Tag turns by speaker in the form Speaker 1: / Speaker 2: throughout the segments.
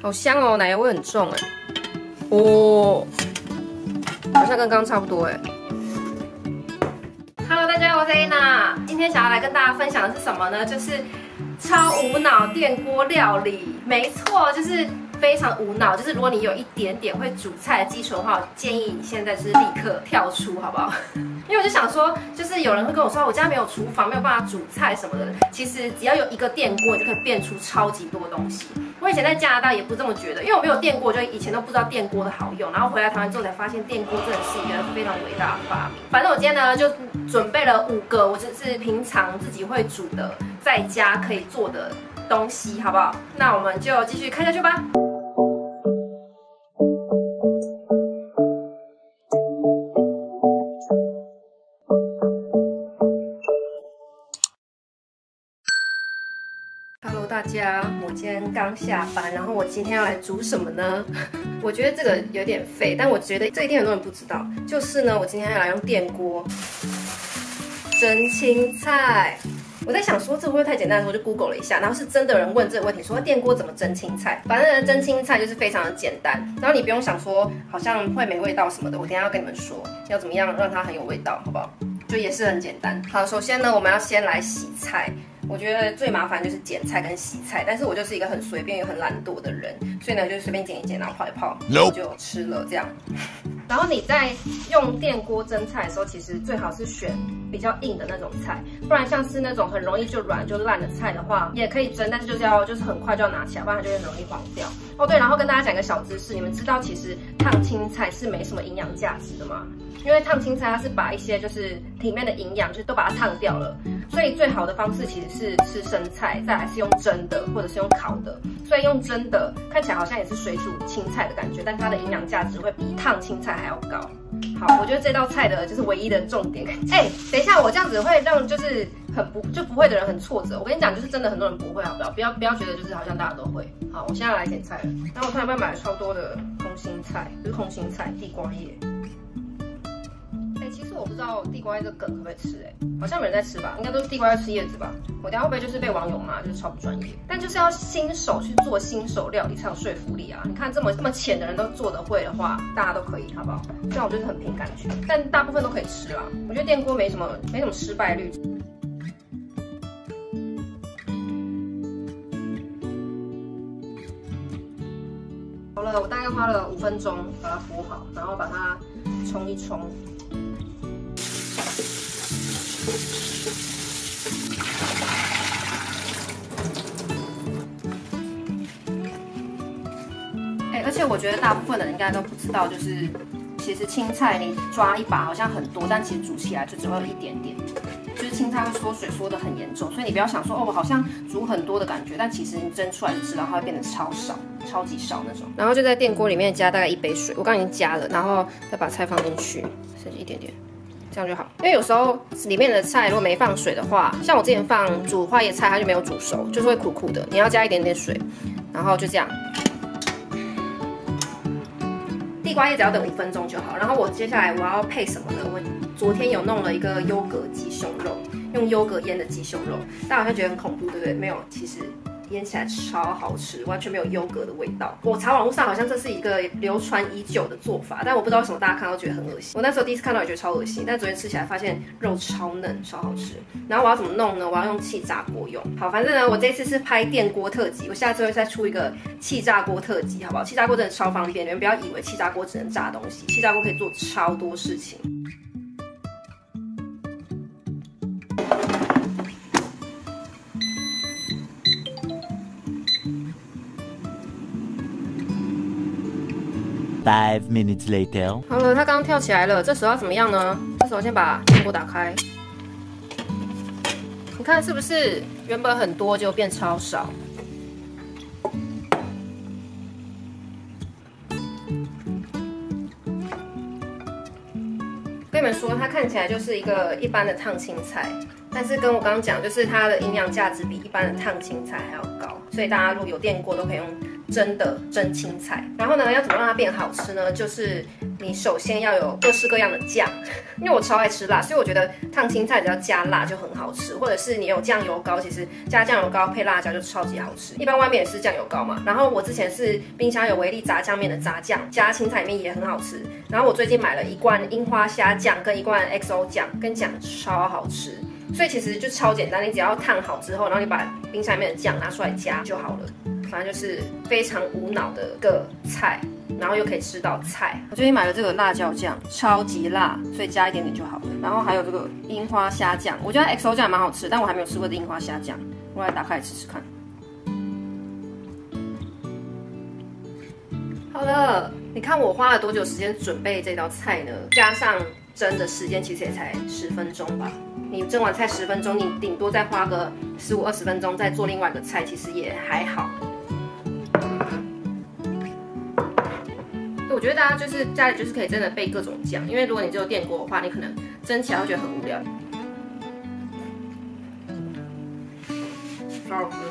Speaker 1: 好香哦，奶油味很重哎。哦，好像跟刚刚差不多哎。Hello， 大家好，我是 Anna。今天想要来跟大家分享的是什么呢？就是超无脑电锅料理。没错，就是非常无脑。就是如果你有一点点会煮菜的基础的话，我建议你现在就是立刻跳出，好不好？因为我就想说，就是有人会跟我说，我家没有厨房，没有办法煮菜什么的。其实只要有一个电锅，你就可以变出超级多东西。我以前在加拿大也不这么觉得，因为我没有电锅，就以前都不知道电锅的好用。然后回来台湾之后才发现，电锅真的是一个非常伟大的发明。反正我今天呢，就准备了5个我就是平常自己会煮的，在家可以做的东西，好不好？那我们就继续看下去吧。Hello， 大家，我今天刚下班，然后我今天要来煮什么呢？我觉得这个有点废，但我觉得这一定很多人不知道，就是呢，我今天要来用电锅蒸青菜。我在想说这会不会太简单的时候，我就 Google 了一下，然后是真的有人问这个问题，说电锅怎么蒸青菜？反正蒸青菜就是非常的简单，然后你不用想说好像会没味道什么的，我等一下要跟你们说要怎么样让它很有味道，好不好？就也是很简单。好，首先呢，我们要先来洗菜。我觉得最麻烦就是剪菜跟洗菜，但是我就是一个很随便又很懒惰的人，所以呢，就是随便剪一剪，然后泡一泡，然后就吃了这样。然后你在用电锅蒸菜的时候，其实最好是选比较硬的那种菜，不然像是那种很容易就软就烂的菜的话，也可以蒸，但是就是很快就要拿起来，不然它就会很容易黄掉。哦对，然后跟大家讲一个小知识，你们知道其实烫青菜是没什么营养价值的吗？因为烫青菜它是把一些就是里面的营养就是都把它烫掉了，所以最好的方式其实是吃生菜，再来是用蒸的或者是用烤的。所以用蒸的看起来好像也是水煮青菜的感觉，但它的营养价值会比烫青菜还要高。好，我觉得这道菜的就是唯一的重点。等一下，我这样子会让就是不会的人很挫折。我跟你讲，就是真的很多人不会，好不好？不要觉得就是好像大家都会。好，我现在来剪菜了。然后我上礼拜买了超多的空心菜，不是空心菜，地瓜叶。其实我不知道地瓜叶这个梗可不可以吃，好像没人在吃吧？应该都是地瓜要吃叶子吧？我等下会不会就是被网友骂，就是超不专业？但就是要新手去做新手料理才有说服力啊！你看这么浅的人都做得会的话，大家都可以，好不好？这样我就是很凭感觉，但大部分都可以吃啦。我觉得电锅没什么失败率。好了，我大概花了5分钟把它铺好，然后把它冲一冲。而且我觉得大部分的人应该都不知道，就是其实青菜你抓一把好像很多，但其实煮起来就只会有一点点，就是青菜会缩水缩得很严重，所以你不要想说哦，我好像煮很多的感觉，但其实你蒸出来就知道它会变得超少，超级少那种。然后就在电锅里面加大概1杯水，我刚刚已经加了，然后再把菜放进去，剩一点点。这样就好，因为有时候里面的菜如果没放水的话，像我之前放煮花椰菜，它就没有煮熟，就是会苦苦的。你要加一点点水，然后就这样。地瓜叶只要等5分钟就好。然后我接下来我要配什么呢？我昨天有弄了一个优格鸡胸肉，用优格腌的鸡胸肉，大家好像觉得很恐怖，对不对？没有，其实腌起来超好吃，完全没有优格的味道。我查网络上好像这是一个流传已久的做法，但我不知道为什么大家看到觉得很恶心。我那时候第一次看到也觉得超恶心，但昨天吃起来发现肉超嫩，超好吃。然后我要怎么弄呢？我要用气炸锅用。好，反正呢，我这次是拍电锅特辑，我下次会再出一个气炸锅特辑，好不好？气炸锅真的超方便，你们不要以为气炸锅只能炸东西，气炸锅可以做超多事情。
Speaker 2: 5 minutes later，
Speaker 1: 好了，它刚刚跳起来了，这时候要怎么样呢？这时候先把电锅打开，你看是不是原本很多就变超少？跟你们说，它看起来就是一个一般的烫青菜，但是跟我刚刚讲，就是它的营养价值比一般的烫青菜还要高，所以大家如果有电锅都可以用蒸的蒸青菜。然后呢，要怎么让它变好吃呢？就是你首先要有各式各样的酱，因为我超爱吃辣，所以我觉得烫青菜只要加辣就很好吃，或者是你有酱油膏，其实加酱油膏配辣椒就超级好吃。一般外面也是酱油膏嘛，然后我之前是冰箱有维力炸酱面的炸酱，加青菜里面也很好吃。然后我最近买了一罐樱花虾酱跟一罐 XO 酱，跟你讲超好吃。所以其实就超简单，你只要烫好之后，然后你把冰箱里面的酱拿出来加就好了。反正就是非常无脑的个菜，然后又可以吃到菜。我最近买了这个辣椒酱，超级辣，所以加一点点就好了。然后还有这个樱花虾酱，我觉得 XO 酱也蛮好吃，但我还没有吃过的樱花虾酱，我来打开来吃吃看。好了，你看我花了多久时间准备这道菜呢？加上蒸的时间其实也才10分钟吧。你蒸完菜10分钟，你顶多再花个15、20分钟再做另外一个菜，其实也还好。我觉得大家就是家里就是可以真的备各种酱，因为如果你只有电锅的话，你可能蒸起来会觉得很无聊。超好吃。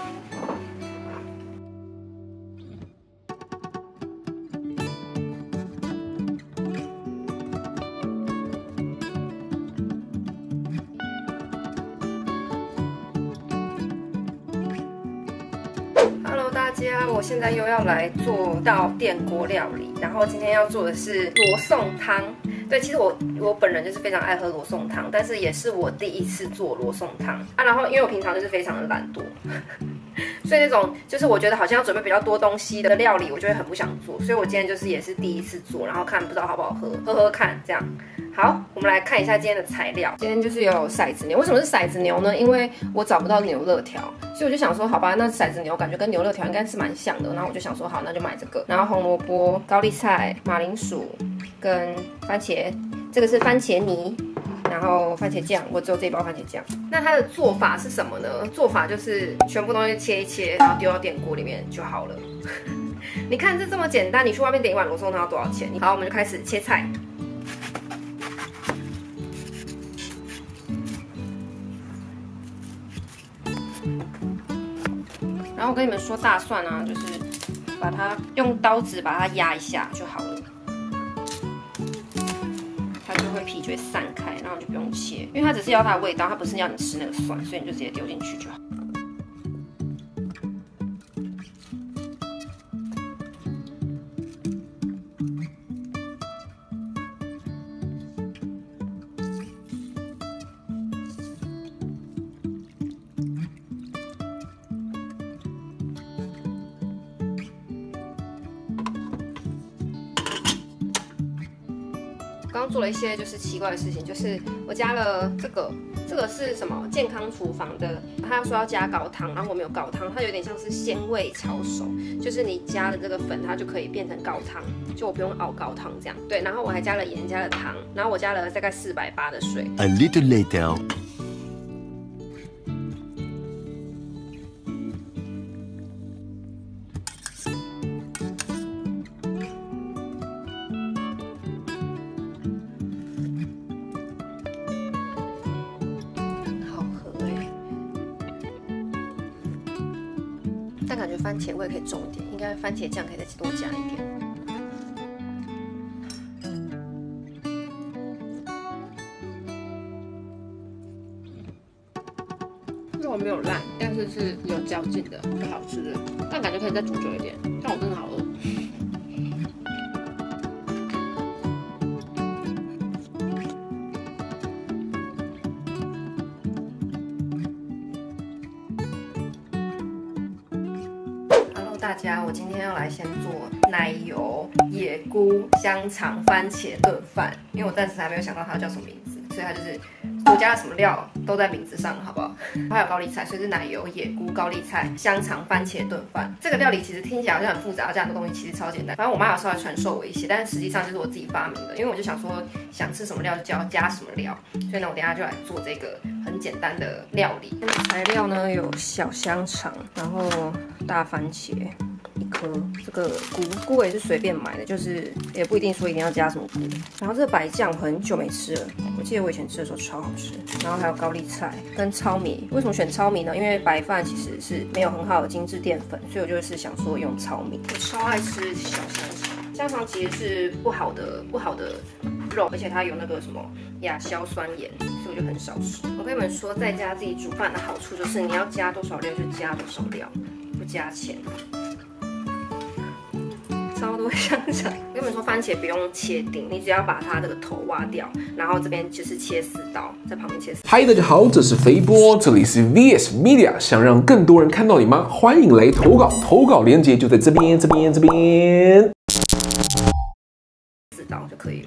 Speaker 1: 大家，我现在又要来做道电锅料理，然后今天要做的是罗宋汤。对，其实我本人就是非常爱喝罗宋汤，但是也是我第一次做罗宋汤啊。然后因为我平常就是非常的懒惰，所以那种就是我觉得好像要准备比较多东西的料理，我就会很不想做。所以我今天就是也是第一次做，然后看不知道好不好喝，喝喝看这样。好，我们来看一下今天的材料。今天就是有骰子牛，为什么是骰子牛呢？因为我找不到牛肋条，所以我就想说，好吧，那骰子牛感觉跟牛肋条应该是蛮像的。然后我就想说，好，那就买这个。然后红萝卜、高丽菜、马铃薯跟番茄，这个是番茄泥，然后番茄酱，我只有这一包番茄酱。那它的做法是什么呢？做法就是全部东西切一切，然后丢到电锅里面就好了。你看这么简单，你去外面点一碗罗宋汤要多少钱？好，我们就开始切菜。然后我跟你们说，大蒜啊，就是把它用刀子把它压一下就好了，它就会皮就会散开，然后你就不用切，因为它只是要它的味道，它不是要你吃那个蒜，所以你就直接丢进去就好。刚刚做了一些就是奇怪的事情，就是我加了这个是什么？健康厨房的，他说要加高汤，然后我没有高汤，它有点像是鲜味炒手，就是你加了这个粉，它就可以变成高汤，就我不用熬高汤这样。对，然后我还加了盐，加了糖，然后我加了大概480的水。
Speaker 2: A little later.
Speaker 1: 但感觉番茄味可以重一点，应该番茄酱可以再多加一点。肉没有烂，但是是有嚼劲的，是好吃的。但感觉可以再煮久一点，但我真的好饿。大家，我今天要来先做奶油野菇香肠番茄炖饭，因为我暂时还没有想到它叫什么名字，所以它就是我加了什么料都在名字上，好不好？还有高丽菜，所以是奶油野菇高丽菜香肠番茄炖饭。这个料理其实听起来好像很复杂，这样的东西其实超简单。反正我妈有稍微传授我一些，但是实际上就是我自己发明的，因为我就想说想吃什么料就加什么料，所以呢，我等一下就来做这个很简单的料理。材料呢有小香肠，然后大番茄1颗，这个菇我也是随便买的，就是也不一定说一定要加什么菇。然后这个白酱我很久没吃了，我记得我以前吃的时候超好吃。然后还有高丽菜跟糙米，为什么选糙米呢？因为白饭其实是没有很好的精致淀粉，所以我就是想说用糙米。我超爱吃小香肠。 香肠其实是不好的肉，而且它有那个什么亚硝酸盐，所以我就很少吃。我跟你们说，在家自己煮饭的好处就是你要加多少料就加多少料，不加钱。超多香肠，我跟你们说，番茄不用切丁，你只要把它这个头挖掉，然后这边就是切4刀，在旁边切4。
Speaker 2: 嗨，大家好，这是肥波，这里是 VS Media， 想让更多人看到你吗？欢迎来投稿，投稿链接就在这边。4
Speaker 1: 刀就可以了。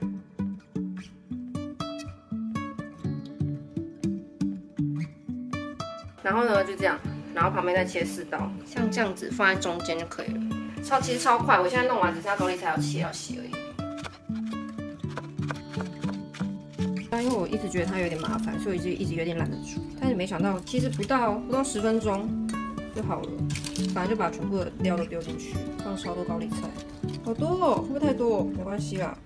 Speaker 1: 然后呢，就这样，然后旁边再切4刀，像这样子放在中间就可以了。其实超快，我现在弄完只剩下高丽菜要洗而已。但因为我一直觉得它有点麻烦，所以我一直有点懒得煮。但是没想到，其实不到10分钟就好了。反正就把全部的料都丢进去，放超多高丽菜，好多哦，会不会太多？没关系啦，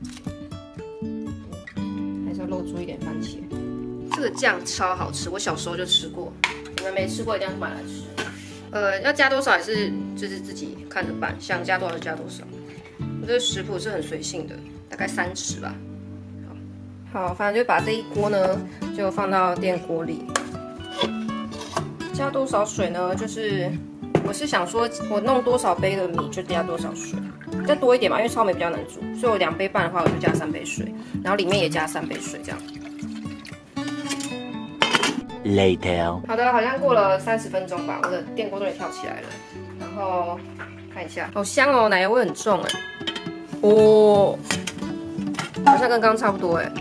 Speaker 1: 还是要露出一点番茄。这个酱超好吃，我小时候就吃过，你们没吃过一定要买来吃。要加多少也是就是自己看着办，想加多少就加多少。我这个食谱是很随性的，大概3匙吧。好，反正就把这一锅呢就放到电锅里。加多少水呢？就是我是想说，我弄多少杯的米就加多少水，再多一点嘛，因为糙米比较难煮，所以我2杯半的话我就加3杯水，然后里面也加3杯水这样。
Speaker 3: Later，
Speaker 1: 好的，好像过了30分钟吧，我的电锅都也跳起来了。然后看一下，好香哦，奶油味很重哎。哦，好像跟刚刚差不多哎。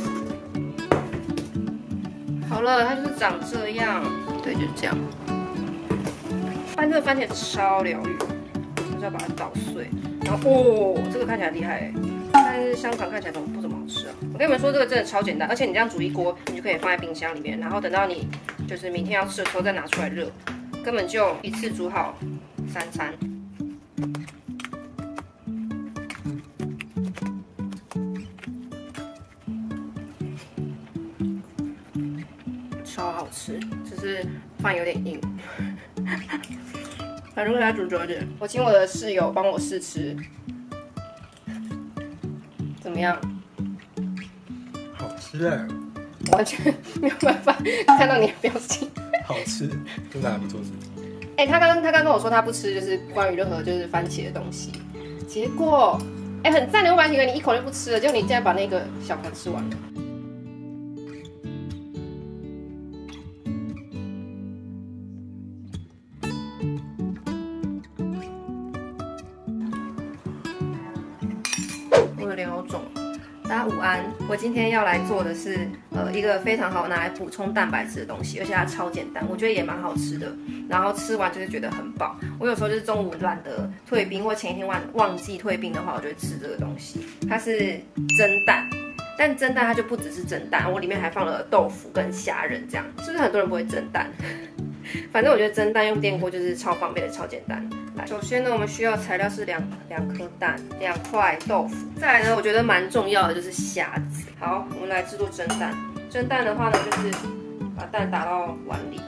Speaker 1: 好了，它就是长这样，对，就是这样。拌这个番茄超疗愈，就是要把它捣碎。然后哦，这个看起来厉害哎，但是香肠看起来不怎么好吃啊。我跟你们说，这个真的超简单，而且你这样煮一锅，你就可以放在冰箱里面，然后等到你就是明天要吃的时候再拿出来热，根本就一次煮好3餐。超好吃，只是饭有点硬。反正给它煮久一点。我请我的室友帮我试吃，怎么样？
Speaker 4: 好吃哎，
Speaker 1: 完全没有办法看到你的表情。
Speaker 4: 好吃，真的还不错吃。
Speaker 1: 哎、他刚跟我说他不吃就是关于任何就是番茄的东西，结果很赞的，我本来以为你一口就不吃了，结果你竟然把那个小盘吃完了。我的脸好肿。大家午安，我今天要来做的是一个非常好拿来补充蛋白质的东西，而且它超简单，我觉得也蛮好吃的。然后吃完就是觉得很饱。我有时候就是中午懒得退冰，或前一天忘记退冰的话，我就会吃这个东西。它是蒸蛋，但蒸蛋它就不只是蒸蛋，我里面还放了豆腐跟虾仁，这样是不是很多人不会蒸蛋？反正我觉得蒸蛋用电锅就是超方便的，超简单。来，首先呢，我们需要材料是两颗蛋，2块豆腐。再来呢，我觉得蛮重要的就是虾子。好，我们来制作蒸蛋。蒸蛋的话呢，就是把蛋打到碗里。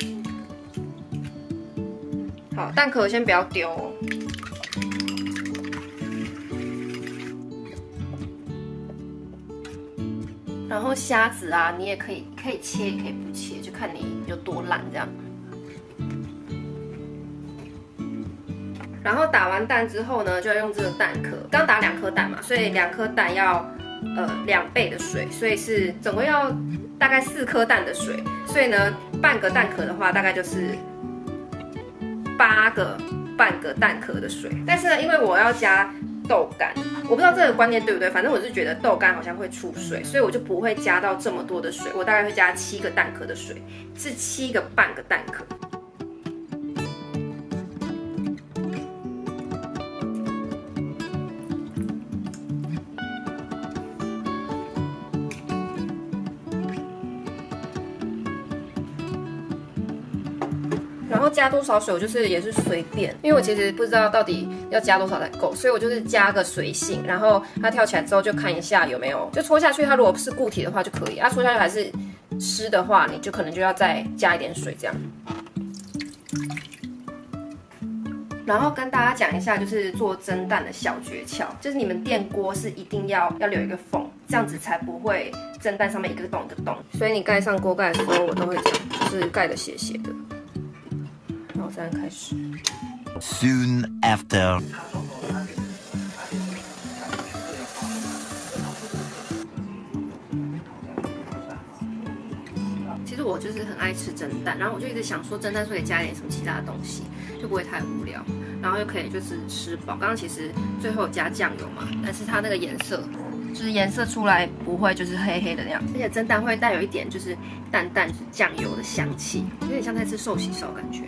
Speaker 1: 好，蛋壳先不要丢哦。然后虾子啊，你也可以切，也可以不切，就看你有多懒这样。然后打完蛋之后呢，就要用这个蛋壳。刚打2颗蛋嘛，所以2颗蛋要2倍的水，所以是总共要大概4颗蛋的水。所以呢，半个蛋壳的话，大概就是8个半个蛋壳的水。但是呢，因为我要加豆干，我不知道这个观念对不对，反正我是觉得豆干好像会出水，所以我就不会加到这么多的水，我大概会加7个蛋壳的水，是7个半个蛋壳。然后加多少水，我就是也是随便，因为我其实不知道到底要加多少才够，所以我就是加个随性。然后它跳起来之后就看一下有没有，就戳下去。它如果是固体的话就可以，戳下去还是湿的话，你就可能就要再加一点水这样。 然后跟大家讲一下，就是做蒸蛋的小诀窍，就是你们电锅是一定要留一个缝，这样子才不会蒸蛋上面一个洞一个洞。所以你盖上锅盖的时候，我都会这样，就是盖得斜斜的。然后这样开始。
Speaker 3: Soon after.
Speaker 1: 其实我就是很爱吃蒸蛋，然后我就一直想说蒸蛋是可以加一点什么其他的东西，就不会太无聊，然后又可以就是吃饱。刚刚其实最后有加酱油嘛，但是它那个颜色就是颜色出来不会就是黑黑的那样，而且蒸蛋会带有一点就是淡淡就是酱油的香气，有点像在吃寿喜烧感觉。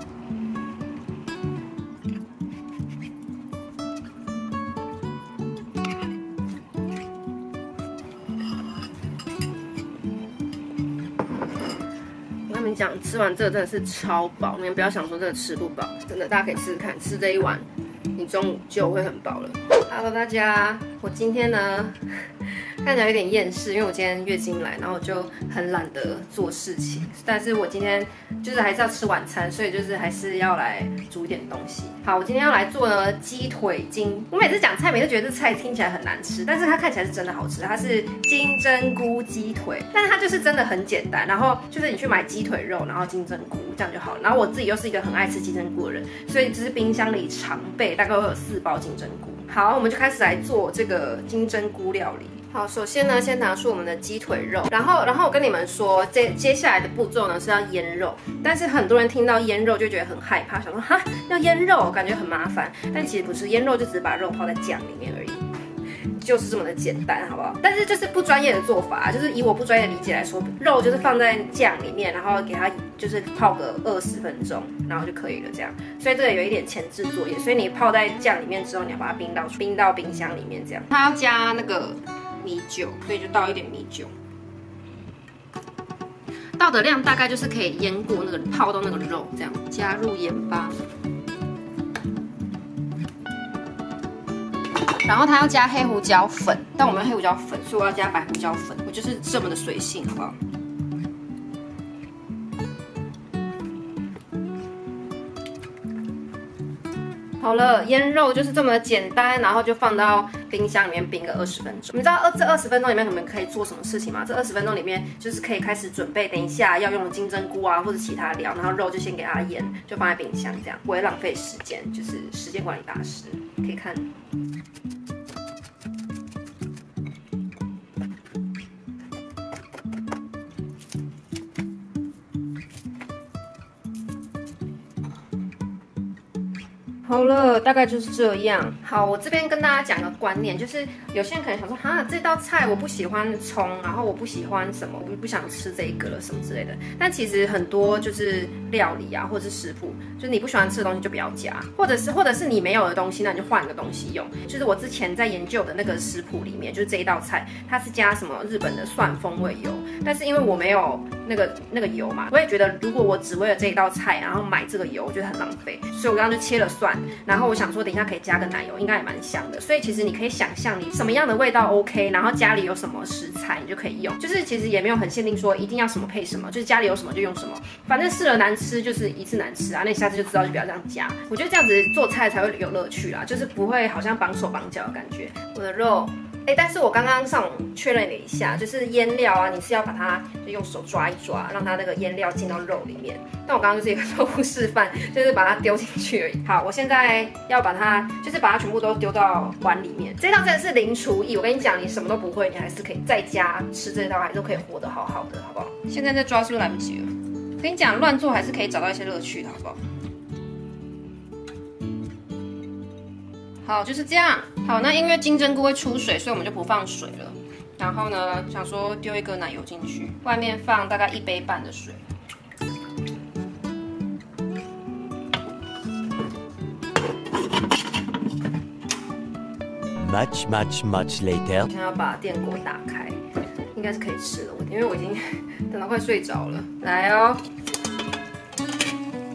Speaker 1: 我跟你讲，吃完这个真的是超饱，你们不要想说这个吃不饱，真的大家可以试试看，吃这一碗，你中午就会很饱了。Hello， 大家，我今天呢看起来有点厌世，因为我今天月经来，然后我就很懒得做事情。但是我今天就是还是要吃晚餐，所以就是还是要来煮一点东西。好，我今天要来做呢鸡腿筋。我每次讲菜，每次觉得这菜听起来很难吃，但是它看起来是真的好吃。它是金针菇鸡腿，但是它就是真的很简单。然后就是你去买鸡腿肉，然后金针菇这样就好了。然后我自己又是一个很爱吃金针菇的人，所以就是冰箱里常备，大概会有4包金针菇。好，我们就开始来做这个金针菇料理。好，首先呢，先拿出我们的鸡腿肉，然后我跟你们说，接下来的步骤呢是要腌肉，但是很多人听到腌肉就觉得很害怕，想说哈要腌肉，感觉很麻烦，但其实不是，腌肉就只是把肉泡在酱里面而已。就是这么的简单，好不好？但是就是不专业的做法，就是以我不专业的理解来说，肉就是放在酱里面，然后给它就是泡个20分钟，然后就可以了这样。所以这个有一点前置作业，所以你泡在酱里面之后，你要把它冰到冰箱里面这样。它要加那个米酒，所以就倒一点米酒。倒的量大概就是可以腌过那个泡到那个肉这样。加入盐巴。然后它要加黑胡椒粉，但我没有黑胡椒粉，所以我要加白胡椒粉。我就是这么的随性，好不好？好了，腌肉就是这么的简单，然后就放到冰箱里面冰个20分钟。你知道这20分钟里面你们可以做什么事情吗？这20分钟里面就是可以开始准备等一下要用的金针菇啊或者其他料，然后肉就先给它腌，就放在冰箱这样，不会浪费时间，就是时间管理大师，可以看。好了，大概就是这样。好，我这边跟大家讲个观念，就是有些人可能想说，哈，这道菜我不喜欢葱，然后我不喜欢什么，我不想吃这个了什么之类的。但其实很多就是料理啊，或者是食谱，就是你不喜欢吃的东西就不要加，或者是你没有的东西，那你就换个东西用。就是我之前在研究的那个食谱里面，就是这一道菜，它是加什么日本的蒜风味油，但是因为我没有那个油嘛，我也觉得如果我只为了这一道菜，然后买这个油，我觉得很浪费，所以我刚刚就切了蒜。然后我想说，等一下可以加个奶油，应该也蛮香的。所以其实你可以想象你什么样的味道 OK， 然后家里有什么食材你就可以用。就是其实也没有很限定说一定要什么配什么，就是家里有什么就用什么。反正试了难吃就是一次难吃啊，那你下次就知道就不要这样加。我觉得这样子做菜才会有乐趣啦，就是不会好像绑手绑脚的感觉。我的肉。但是我刚刚上网确认了一下，就是腌料啊，你是要把它就用手抓一抓，让它那个腌料进到肉里面。但我刚刚就是一个错误示范，就是把它丢进去而已。好，我现在要把它，就是把它全部都丢到碗里面。这道真的是零厨艺，我跟你讲，你什么都不会，你还是可以在家吃这道，还是可以活得好好的，好不好？现在再抓是不是来不及了？我跟你讲，乱做还是可以找到一些乐趣的，好不好？好，就是这样。好，那因为金针菇会出水，所以我们就不放水了。然后呢，想说丢一个奶油进去，外面放大概1杯半的水。
Speaker 3: Much later.
Speaker 1: 现在要把电锅打开，应该是可以吃了。因为我已经等到快睡着了。来哦。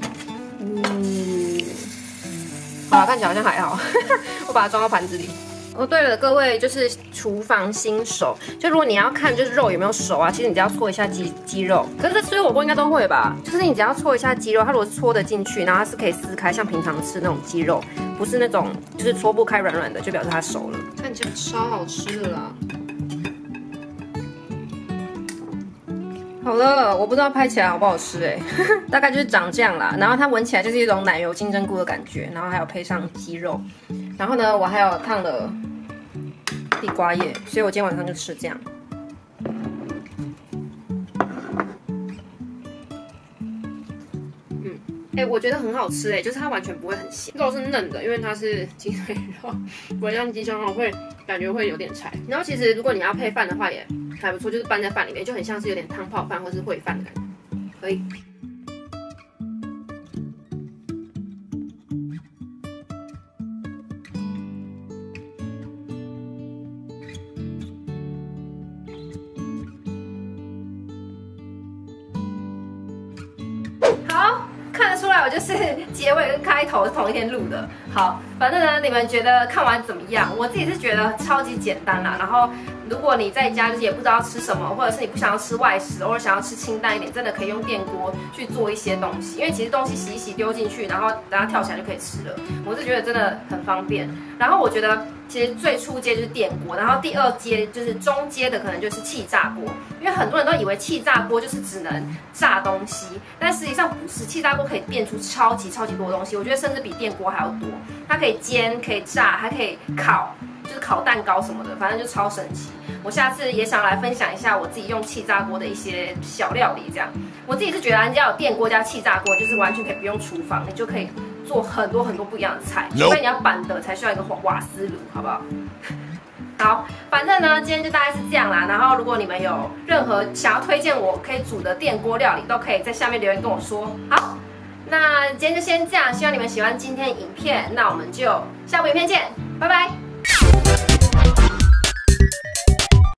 Speaker 1: 好，看起来好像还好，我把它装到盘子里。 哦，对了，各位就是厨房新手，就如果你要看就是肉有没有熟啊，其实你只要搓一下鸡肉。可是这吃火锅应该都会吧？就是你只要搓一下鸡肉，它如果是搓得进去，然后它是可以撕开，像平常吃那种鸡肉，不是那种就是搓不开软软的，就表示它熟了。看起来超好吃的啦。好了，我不知道拍起来好不好吃哎，大概就是长这样啦。然后它闻起来就是一种奶油金针菇的感觉，然后还有配上鸡肉。然后呢，我还有烫了地瓜叶，所以我今天晚上就吃这样。我觉得很好吃就是它完全不会很咸，肉是嫩的，因为它是鸡腿肉，不会像鸡胸肉会感觉会有点柴。然后其实如果你要配饭的话也还不错，就是拌在饭里面，就很像是有点汤泡饭或是烩饭的感觉，可以。好，看得出来我就是结尾跟开头是同一天录的。好，反正呢，你们觉得看完怎么样？我自己是觉得超级简单啦。然后，如果你在家就是也不知道吃什么，或者是你不想要吃外食，偶尔想要吃清淡一点，真的可以用电锅去做一些东西。因为其实东西洗一洗丢进去，然后等它跳起来就可以吃了。我是觉得真的很方便。然后我觉得其实最初阶就是电锅，然后第二阶就是中阶的可能就是气炸锅。因为很多人都以为气炸锅就是只能炸东西，但实际上不是，气炸锅可以变出超级多东西。我觉得甚至比电锅还要多。它可以煎，可以炸，还可以烤，就是烤蛋糕什么的，反正就超神奇。我下次也想来分享一下我自己用气炸锅的一些小料理，这样。我自己是觉得人家有电锅加气炸锅，就是完全可以不用厨房，你就可以做很多不一样的菜。除非你要板的，才需要一个瓦斯炉，好不好？好，反正呢，今天就大概是这样啦。然后，如果你们有任何想要推荐我可以煮的电锅料理，都可以在下面留言跟我说。好。那今天就先这样，希望你们喜欢今天的影片，那我们就下部影片见，拜拜。